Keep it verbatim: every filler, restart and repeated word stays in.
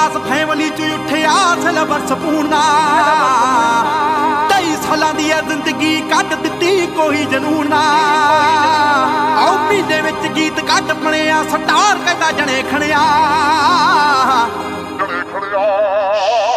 class family ਚ ਉੱਠਿਆ syllabus ਪੂਰਨਾ ਢਾਈ ਸਾਲਾਂ ਦੀ ਜ਼ਿੰਦਗੀ ਕੱਢ ਦਿੱਤੀ ਕੋਈ ਜਨੂਨ ਨਾ ਆਓ ਮਹੀਨੇ ਵਿੱਚ ਗੀਤ ਕੱਢ ਬਣਿਆ ਸਟਾਰ ਕਹਿੰਦਾ ਜਣੇ ਖਣਿਆ ਜਣੇ ਖਣਿਆ